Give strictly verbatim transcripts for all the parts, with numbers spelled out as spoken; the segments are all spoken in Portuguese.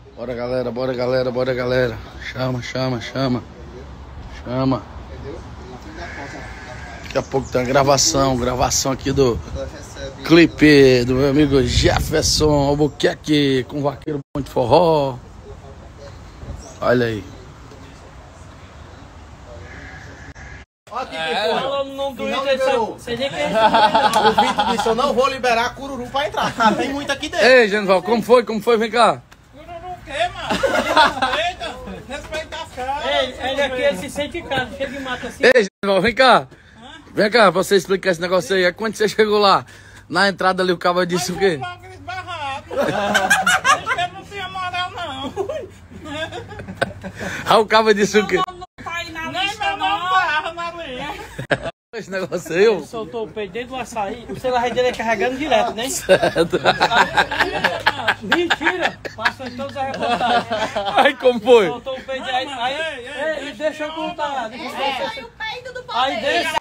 Bora, galera, bora, galera, bora, galera. Chama, chama, chama. Chama. Daqui a pouco tem uma gravação, gravação aqui do clipe do meu amigo Jefferson Albuquerque com o Vaqueiro Bom de Forró. Olha aí. É, Fala no nome do não Ita, liberou. você nem quer. O Vitor disse, eu não vou liberar a cururu pra entrar. Cara, tem muito aqui dentro. Ei, Genival, como foi? Como foi? Vem cá. Cururu o quê, mano? Respeita, respeita as caras. Ei, ele aqui ele se sente em casa, chega e mata assim. Ei, Genival, vem cá. Vem cá, pra você explicar esse negócio aí. Quando você chegou lá, na entrada ali, o cara disse o quê? Logo esbarrado. Acho que ele não tinha moral, não. Aí o cara disse o quê? Nem meu nome tava na linha. Esse negócio aí, ó. Ele soltou o peito dentro do açaí, o celular dele é carregando direto, né? Certo. Mentira! Passou em todas as reportagens. Aí como foi? Soltou o peito aí, aí, Ei, ei, ei, deixa eu contar. Deixa eu contar. Aí o peido do Aí poder. deixa.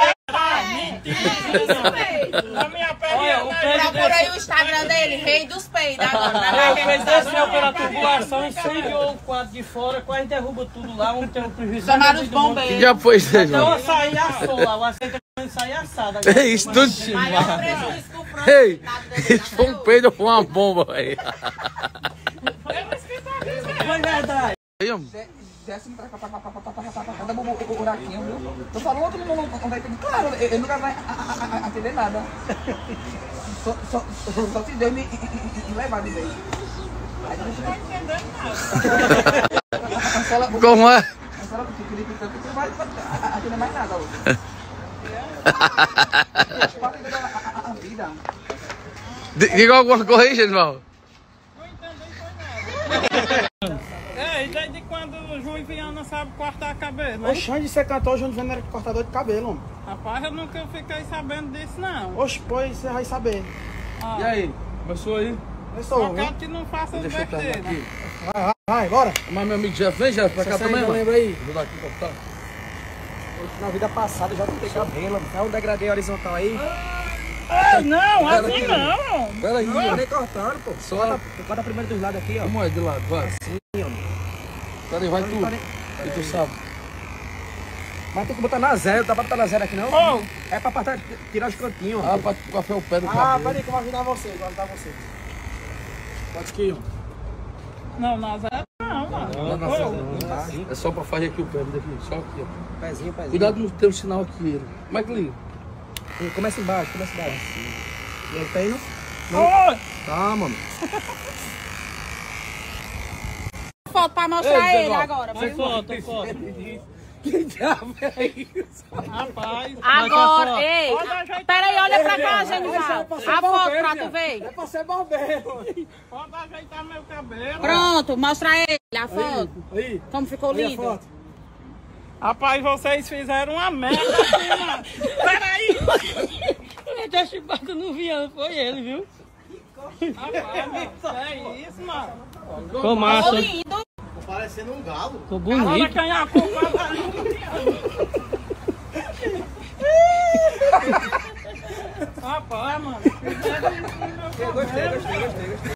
Na minha Olha, o perna. peito Procura aí desse. o Instagram dele, Rei dos Peidos agora. É, Vai o ver peito no desceu pela tubulação, incendiou o quadro de fora, quase derruba tudo lá, vamos ter um prejuízo. Chamaram os muito bom. bombeiros. Já foi isso aí, Então o João. açaí assou lá, o açaí tá começando a sair assado agora. Ei, isso tudo. Maior prejuízo que o Franco. Ei, coitado dele, isso foi um peido ou foi uma bomba, velho? Foi verdade. Aí, homem. Desce pra cá, pra cá, pra cá, pra cá, pra cá, cada buraquinho, viu? Eu falo, outro não, não, não vai entender. Claro, ele nunca vai entender nada. Só, só, só se Deus me levar de vez. Aí deixa eu entender. Como é? A senhora que Felipe tanto que não vai entender mais nada, hoje. Para entender a vida. Diga alguma coisa aí, Genival. Não entendi, foi nada. Ei, desde quando o João Viana sabe cortar cabelo? Oxe, antes de ser cantor, o João Viana era cortador de cabelo, homem. Rapaz, eu nunca fiquei sabendo disso, não. Oxe, pois você vai saber. E aí? Começou aí? Eu sou, Só viu? quero que não faça Deixa eu terminar besteira. aqui. Vai, vai, vai, bora. Mas meu amigo Jeff, vem, Jeff, pra cá Você também, ainda mano. lembra aí? Vou dar aqui cortar. Na vida passada eu já cortei cabelo, é um degradê horizontal aí. Ei, não, assim não. Pera aí, Eu ó. nem cortando, pô. Só. Bota, bota primeiro dos lados aqui, ó. Como é de lado, vai. Assim, ó. Pera aí, vai tu. E tu sabe. Mas tem que botar na zero, dá pra botar na zero aqui não? Oh. É pra passar, tirar os cantinhos, ó. Ah, pra tu café o pé do Ah, cabelo. peraí que eu vou ajudar você, vou ajudar você. Pode aqui, ó. Não, Nazaré não, mano. Não, não, não, não, Tá. É só pra fazer aqui o pé daqui. Só aqui, ó. Pezinho, pezinho. Cuidado no teu sinal aqui. Como é que liga? Começa embaixo, começa embaixo. E aí, tá indo? Oi! Tá, mano. Foto pra mostrar Ei, ele Zé, agora. Tem foto, tem foto. Que diabo é isso? Rapaz. Agora, ei. Pode ajeitar. Peraí, olha pra cá, Genival. Esse é A pra ser foto barbeiro, pra tu viado. ver. É pra ser barbeiro. Pode ajeitar meu cabelo. Pronto, mostra ele a foto. Aí, Como ficou aí a lindo. foto. Rapaz, vocês fizeram uma merda aqui, mano. Peraí. Ele tá chibado no Viana, foi ele, viu? Rapaz, mano, que é isso, mano? Ficou Ficou massa. lindo. Parecendo um galo. Ficou Olha bonito. quem é a culpa. Rapaz, mano. Gostei, gostei, gostei, gostei.